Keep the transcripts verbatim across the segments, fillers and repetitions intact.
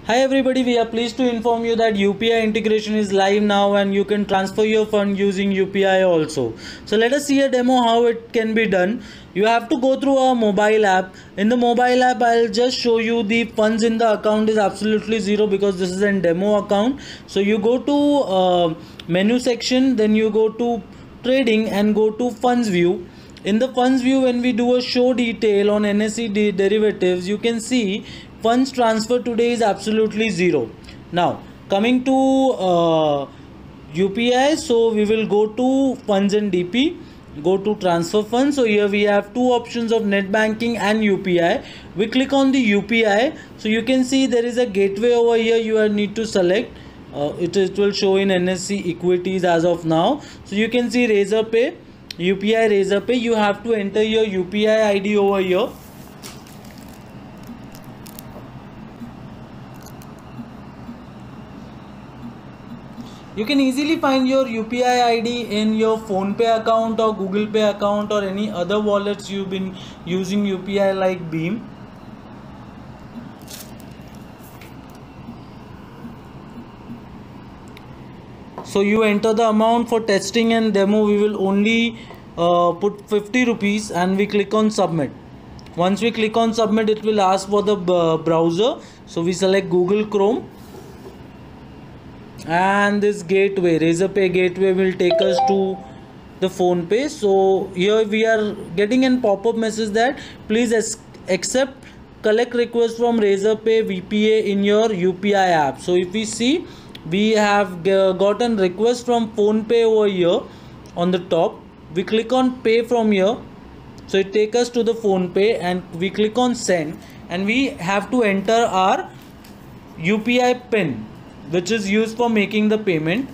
Hi everybody, we are pleased to inform you that U P I integration is live now and you can transfer your fund using U P I also. So let us see a demo how it can be done. You have to go through our mobile app. In the mobile app, I'll just show you the funds in the account is absolutely zero because this is a demo account. So you go to uh, menu section, then you go to trading and go to funds view. In the funds view, when we do a show detail on N S E derivatives, you can see funds transfer today is absolutely zero. Now coming to uh, U P I, so we will go to funds and D P, go to transfer funds. So here we have two options of net banking and U P I. We click on the U P I, so you can see there is a gateway over here you need to select. Uh, it, it will show in N S E equities as of now. So you can see Razorpay, U P I Razorpay. You have to enter your U P I I D over here. You can easily find your U P I I D in your PhonePe account or Google Pay account or any other wallets you've been using U P I like Beam. So you enter the amount. For testing and demo we will only uh, put fifty rupees and we click on submit. Once we click on submit, it will ask for the uh, browser. So we select Google Chrome. And this gateway, Razorpay gateway, will take us to the PhonePe. So here we are getting a pop-up message that please accept collect request from Razorpay V P A in your U P I app. So if we see, we have gotten request from PhonePe over here on the top. We click on pay from here, so it takes us to the PhonePe and we click on send, and we have to enter our U P I pin, which is used for making the payment.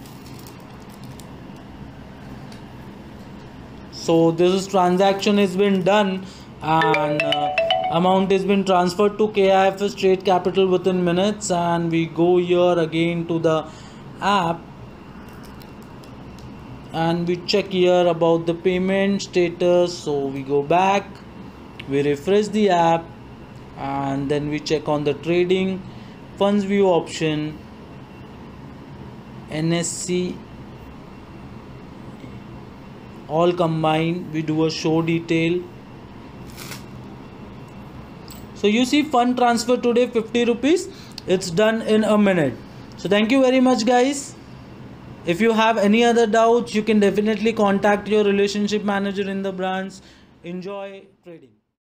So this is transaction has been done and uh, amount has been transferred to K I F S Trade Capital within minutes. And we go here again to the app and we check here about the payment status. So we go back, we refresh the app, and then we check on the trading funds view option, N S E all combined. We do a show detail. So you see fund transfer today fifty rupees. It's done in a minute. So thank you very much guys. If you have any other doubts, you can definitely contact your relationship manager in the branch. Enjoy trading.